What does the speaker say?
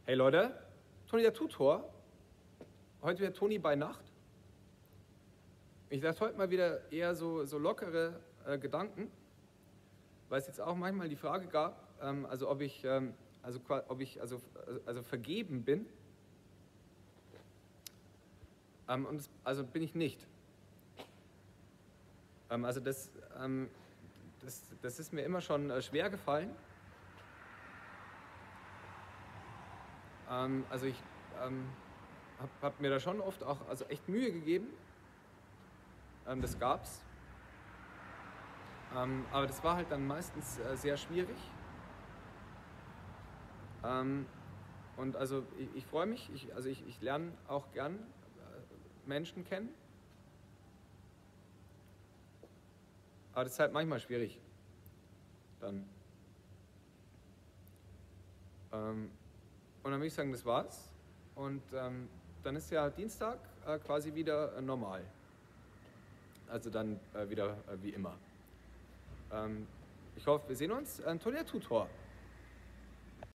Hey Leute, Toni der Tutor. Heute wieder Toni bei Nacht. Ich sage heute mal wieder eher so lockere Gedanken, weil es jetzt auch manchmal die Frage gab, ob ich vergeben bin. Also bin ich nicht. Das ist mir immer schon schwer gefallen. Ich hab mir da schon oft auch echt Mühe gegeben. Das gab's. Aber das war halt dann meistens sehr schwierig. Und ich freue mich, ich lerne auch gern Menschen kennen. Aber das ist halt manchmal schwierig. Dann. Und dann würde ich sagen, das war's. Und dann ist ja Dienstag quasi wieder normal. Also dann wieder wie immer. Ich hoffe, wir sehen uns. Toni der Tutor.